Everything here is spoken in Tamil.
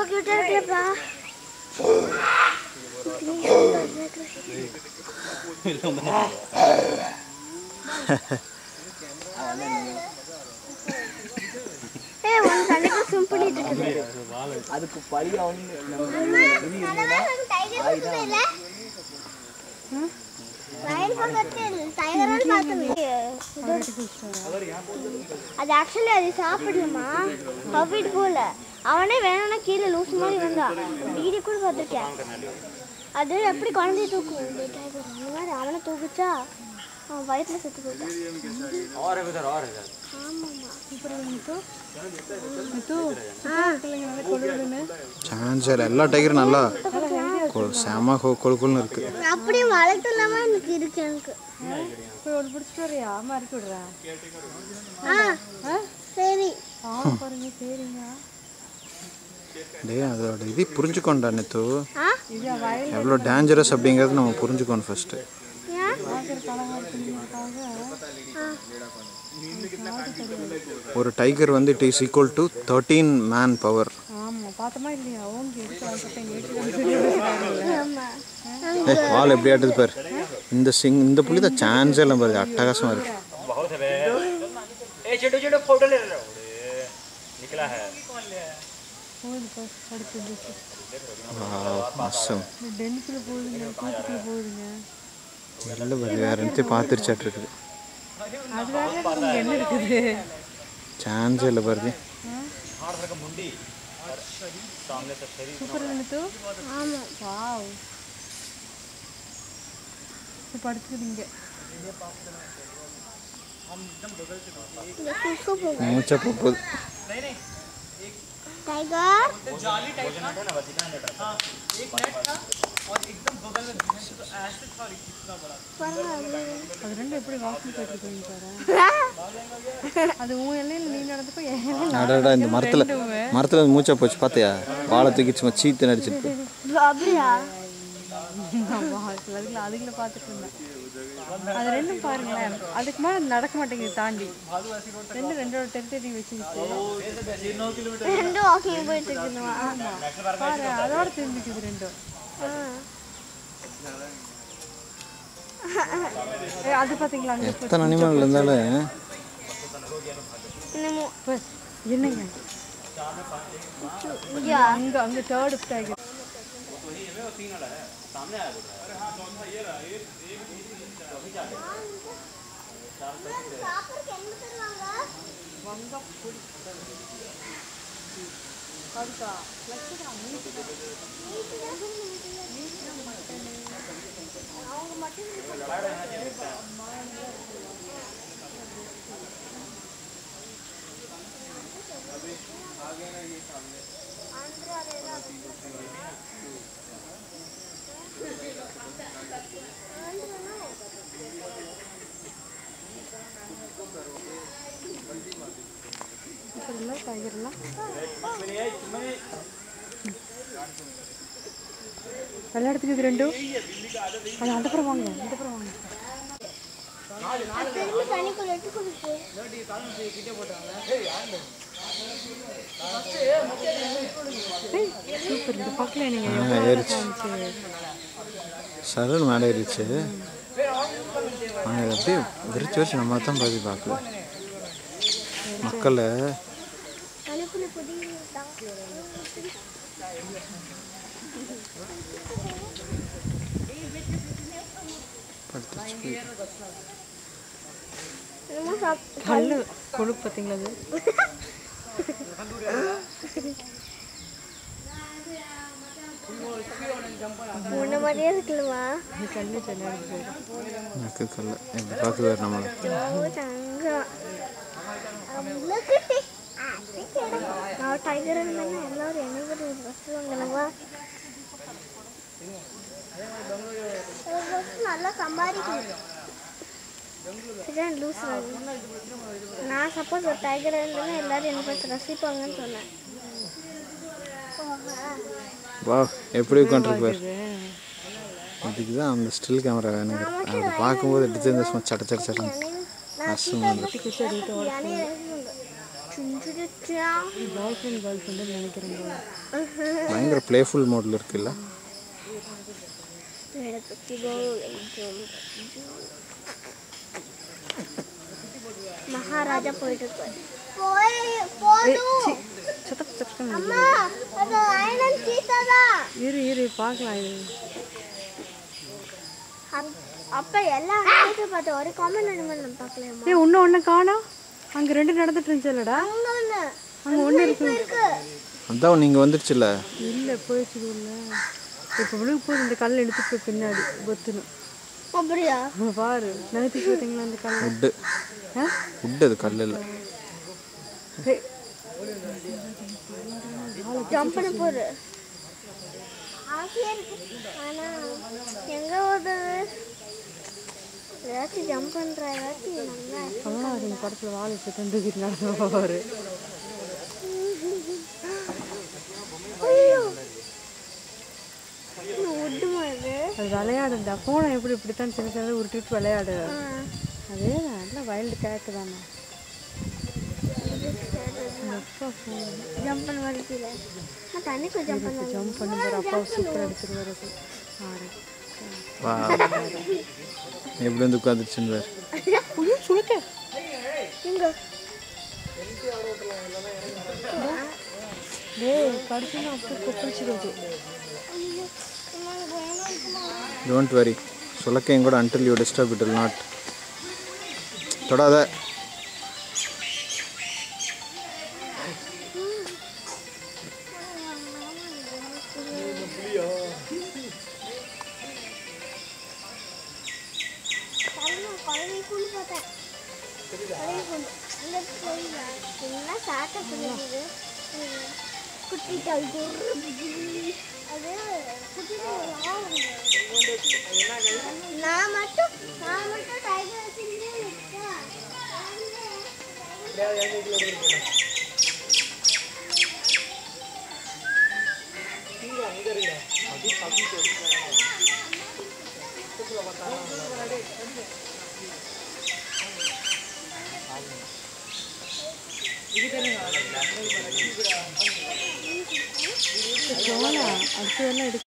இவ்வளோ கியூட்டாக இருக்குல்லப்பா. ஒன்று தண்ணிக்கு ஸ்விம் பண்ணிட்டு இருக்குது. அதுக்கு பழி அது ஆக்சுவலி அது சாப்பிடலாமா ஹவிட் போல அவனே வேணும்னா கீழே லூஸ் மாதிரி வந்தான். வீடியோ கூட பார்த்துருக்கேன். அது எப்படி குழந்தைய தூக்கும் அந்த மாதிரி அவனை தூக்குச்சா அவன் வயிற்றுல செத்து போயிட்டான். சான்சர் எல்லா டைகரும் நல்லா செம கொழுக்குன்னு இருக்கு. அப்படியே வளர்த்து இல்லாம எனக்கு இருக்கு. எனக்கு பிடிச்சிட்டு வரையா அம்மா இறக்கி விடுறேன். சரி பாருங்க. சரிங்க டேய் அதோட இது புரிஞ்சுக்கோண்டா நெத்து எவ்வளோ டேஞ்சரஸ் அப்படிங்கிறது நம்ம புரிஞ்சுக்கணும் ஃபர்ஸ்ட். ஒரு டைகர் வந்து it is equal to 13 man power. வால் எப்படி ஆட்டுது பாரு. இந்த புள்ளி தான் சான்ஸே எல்லாம் பாரு அட்டகாசமாக இருக்கு. வேற என்ன பார்த்துருச்சாட்டு இருக்குது. சான்ஸே இல்லை பாருது. மூச்சா போகுது. टाइगर அது ரெண்டு எப்படி வாக்கிங் போயிட்டு இருக்கீங்க பாரு. அது உன் எல்லையில் நீ நடந்துப்போ அடடா இந்த மரத்துல மூச்சா போச்சு பார்த்தியா. வாழை தூக்கி சும்மா சீத்து நடிச்சிருக்கு. அப்படியா அதுகளை பார்த்துட்டு இருந்தேன். அது ரெண்டும் பாருங்களேன் அதுக்கு மேலே நடக்க மாட்டேங்குது தாண்டி. ரெண்டோட டெரிட்டரி வச்சுக்கிட்டு ரெண்டும் வாக்கிங் போயிட்டு இருக்குதுமா. பாரு அதோட தெரிஞ்சுக்குது ரெண்டும். அது பார்த்தீங்களா எத்தனை அனிமல் இருந்தாலும் என்னங்க அங்கே அங்கே தேர்டு டைகர் டைகர்லாம் விளையாடுறதுக்கு இது ரெண்டும். அது அந்த புறம் வாங்க இந்த புறம் வாங்க. சூப்பர். இந்த பக்கத்தில் நீங்கள் ஏறிச்சு சரண் மேலே ஏறிச்சு. நாங்கள் அப்படியே விரிச்சு வச்சு நம்ம தான் பார்க்கல மக்களை. கல்லு கொழுப்பு பார்த்தீங்களா அது. முன்ன மாதிரியே இருக்குல்லவா. கல்லு செல்லாது எனக்கு கல்ல எப்படி பார்க்குது நம்மளை. டைகர் இருந்தாங்க எல்லாரும் என்ன பஸ் வாங்கலவா. நல்லா சம்பாதிக்கணும். லூஸ் நான் சப்போஸ் ஒரு டைகர் இருந்தேன்னா எல்லாரும் என்ன பார்த்து ரசிப்பாங்கன்னு சொன்னேன். வா எப்படி உட்காந்துருப்பார். இதுக்கு தான் அந்த ஸ்டில் கேமரா வேணுங்க. அது பார்க்கும்போது எடுத்து இந்த சும்மா சட்ட சட்ட சட்டம் கஷ்டமாக இருந்துச்சு. பாய் ஃப்ரெண்ட் கேர்ள் ஃப்ரெண்டுன்னு நினைக்கிறேன் போல. பயங்கர பிளேஃபுல் மோடில் இருக்குல்ல. மகாராஜா போயிட்டு இருக்காரு. இரு பார்க்கலாம். இது அப்ப எல்லாம் பார்த்தேன், ஒரு காமெண்ட் நம்ம பார்க்கலாமா? இன்னும் ஒன்று காணோம். அங்கே 2 நடந்துட்டு இருந்துச்சுல்லடா. அங்கே ஒன்று இருக்கு. அதான் நீங்கள் வந்துடுச்சுல்ல. இல்லை போயிடுச்சு இல்லை. இப்போ விழுகு போது இந்த கல்லை எடுத்துட்டு போய் பின்னாடி பொத்துணும். அப்படியா? பாரு நகர்த்தி பார்த்தீங்களா அந்த கல்? உட்டு உட்டு அது கல் இல்லை. ஜம்ப் பண்ண போகுது. ஆனால் எங்கே ஓடுது? ஏதாச்சும் ஜம்ப் பண்ணுற ஏதாச்சும் நல்லா இந்த படத்தில் வாழை இப்போ தந்துக்கிட்டு நடந்துவார். அது விளையாடுண்டா. போனை எப்படி இப்படித்தான் சின்ன சின்னதாக உருட்டிட்டு விளையாடு. அதே நல்ல வைல்டு கேட்டு தானே. ஜம்ப் பண்ண வரல. நான் தண்ணிக்கு ஜம்ப் பண்ண ஜம்ப் பண்ணுற அப்பா சூப்பராக எடுத்துட்டு வரது. வா எப்படி வந்து உட்காந்துருச்சுன்னு வேறு. சுழுக்க இங்கே கடைசியில் அப்போ கொப்பளிச்சிடுது. Don't worry. சுலக்கையும் கூட until you disturb it will not. தொடாத. குட்டி நான் மட்டும் டைகர் அடுத்து எல்லாம்